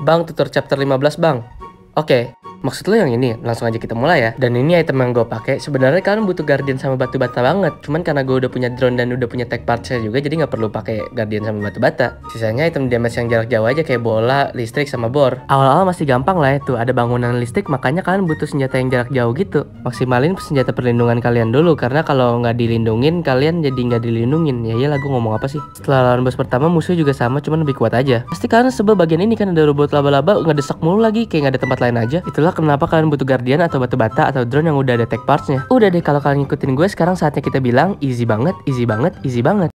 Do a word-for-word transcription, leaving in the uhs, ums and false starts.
Bang, tutor chapter lima belas bang. Oke, maksud lo yang ini? Langsung aja kita mulai ya. Dan ini item yang gue pakai. Sebenarnya kalian butuh guardian sama batu bata banget. Cuman karena gue udah punya drone dan udah punya tech partsnya juga, jadi nggak perlu pakai guardian sama batu bata. Sisanya item damage yang jarak jauh aja kayak bola, listrik sama bor. Awal-awal masih gampang lah ya tuh. Ada bangunan listrik, makanya kalian butuh senjata yang jarak jauh gitu. Maksimalin senjata perlindungan kalian dulu, karena kalau nggak dilindungin kalian jadi nggak dilindungin. Ya iyalah, gue ngomong apa sih? Setelah lawan bos pertama, musuh juga sama, cuman lebih kuat aja. Pasti kalian sebel bagian ini kan, ada robot laba-laba ngedesak mulu lagi, kayak nggak ada tempat lain aja. Itulah kenapa kalian butuh guardian atau batu bata atau drone yang udah ada tech partsnya. Udah deh, kalau kalian ngikutin gue, sekarang saatnya kita bilang easy banget, easy banget, easy banget.